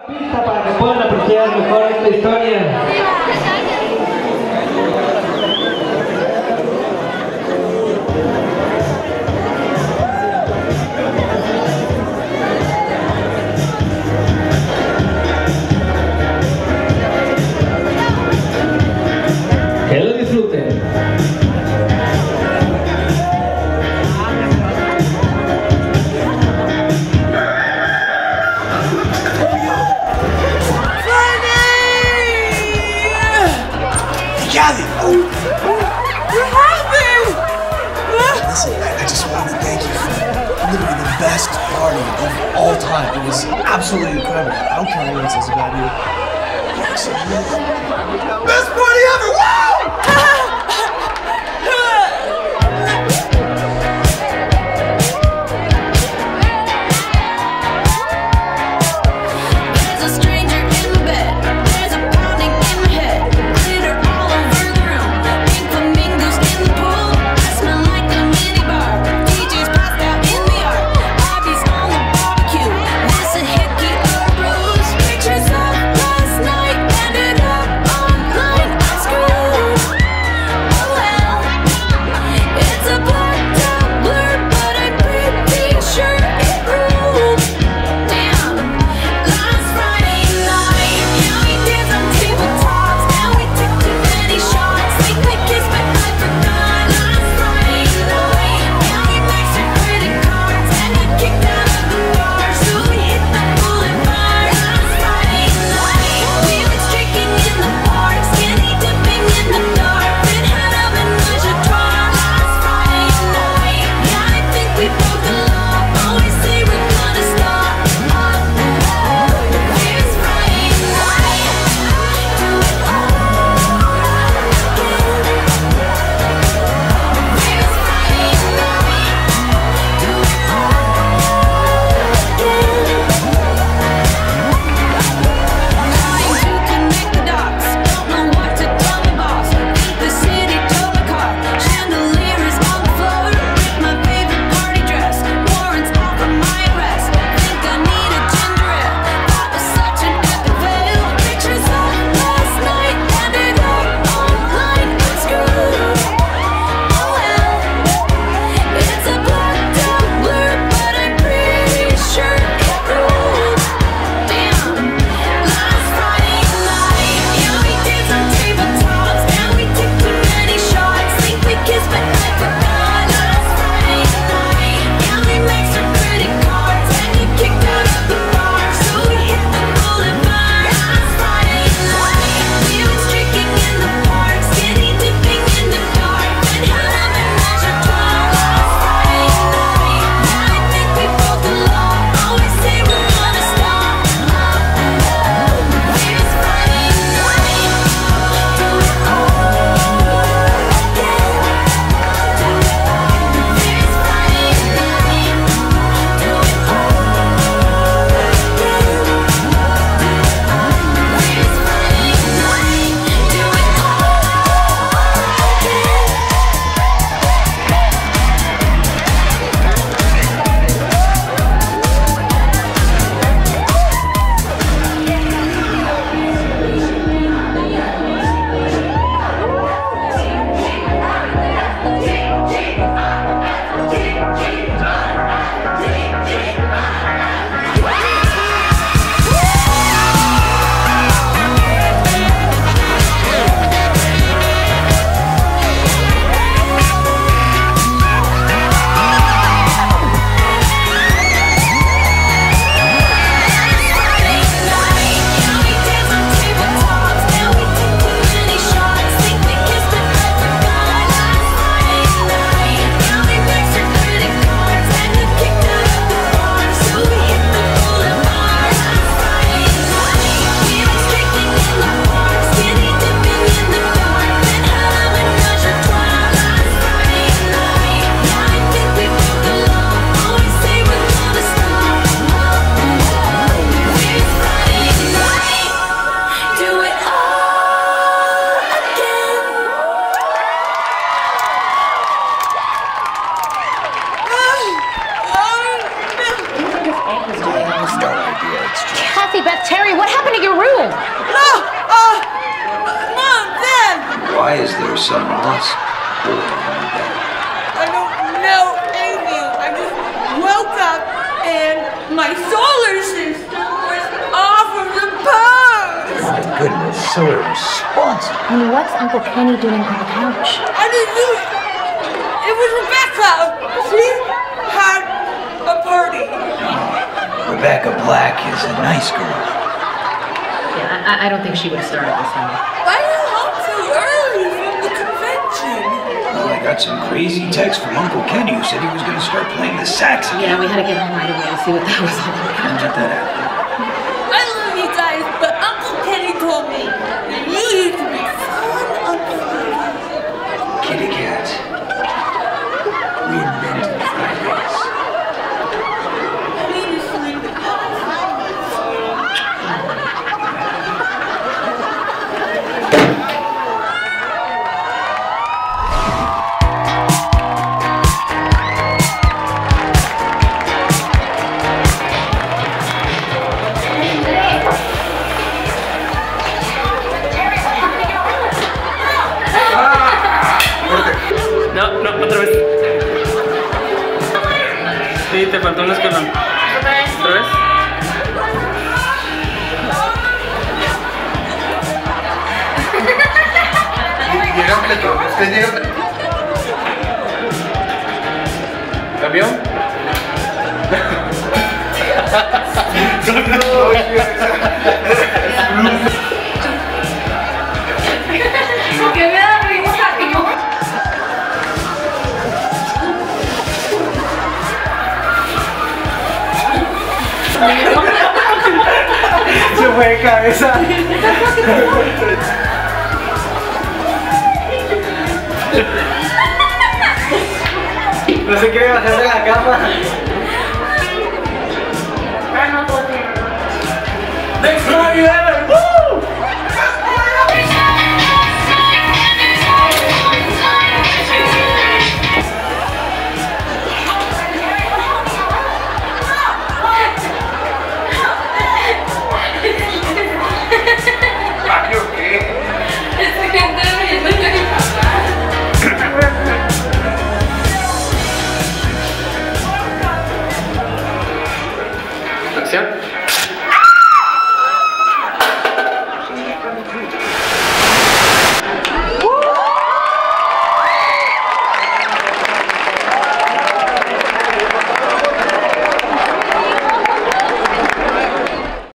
Pista para que puedan apreciar mejor esta historia. Que lo disfruten. Gavin! What happened? Listen, I just want to thank you for literally the best party of all time. It was absolutely incredible. I don't care what anyone says about you. Best party ever! Woo! Harry, what happened to your room? No! Mom, Dad! Why is there some lust boy in your bed? I don't know anything. I just woke up and my solar system was off of the post! My goodness, so irresponsible. And what's Uncle Kenny doing on the couch? I didn't do it! It was Rebecca! She had a party. Rebecca Black is a nice girl. Yeah, I don't think she would have started this one. Why are you home so early from the convention? Well, I got some crazy text from Uncle Kenny who said he was going to start playing the sax again. Yeah, we had to get home right away to see what that was all about. Get that out. I love you guys, but Uncle Kenny told me that you used to be fun Uncle Kitty Cat. We invented Fridays. I need to sleep. No, otra vez. Sí, te faltó un escalón. ¿Otra vez? Llega completo. Usted llega. ¿Cambió? ¿Qué me da risa? Se fue de cabeza. No se quiere bajar de la cama. ¡Next Navidad!